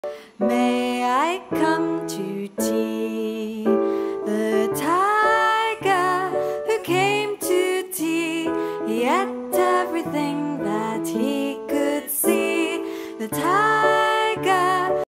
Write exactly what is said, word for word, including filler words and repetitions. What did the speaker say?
May I come to tea? The tiger who came to tea, he ate everything that he